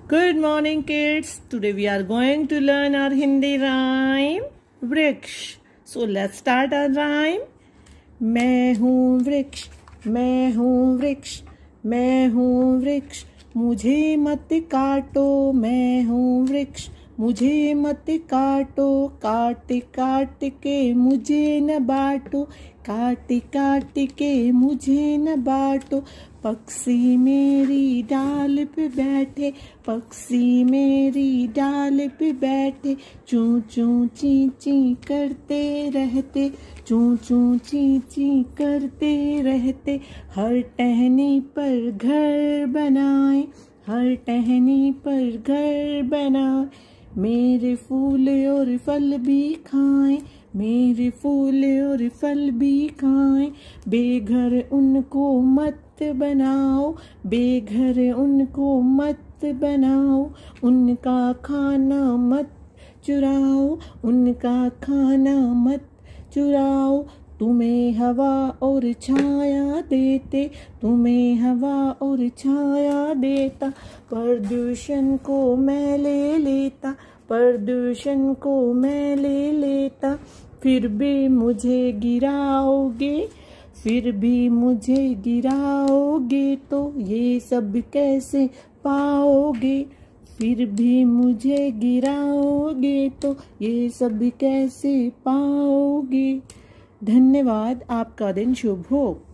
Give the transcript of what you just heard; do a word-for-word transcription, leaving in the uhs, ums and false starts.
Good morning, kids. Today we are going to learn our Hindi rhyme वृक्ष. So let's start our rhyme. मैं हूँ वृक्ष, मैं हूँ वृक्ष, मैं हूँ वृक्ष, मुझे मत काटो. मैं हूँ वृक्ष, मुझे मत काटो. काट काट के मुझे न बांटो, काट काट के मुझे न बांटो. पक्षी मेरी डाल पे बैठे, पक्षी मेरी डाल पे बैठे, चूं चूं ची ची करते रहते, चूं चूं ची ची करते रहते. हर टहनी पर घर बनाए, हर टहनी पर घर बनाए. मेरे फूल और फल भी खाएं, मेरे फूल और फल भी खाएं. बेघर उनको मत बनाओ, बेघर उनको मत बनाओ. उनका खाना मत चुराओ, उनका खाना मत चुराओ. तुम्हें हवा और छाया देते, तुम्हें हवा और छाया देता. प्रदूषण को मैं ले लेता, प्रदूषण को मैं ले लेता. फिर भी मुझे गिराओगे, फिर भी मुझे गिराओगे तो ये सब कैसे पाओगे. फिर भी मुझे गिराओगे तो ये सब कैसे पाओगे. धन्यवाद. आपका दिन शुभ हो.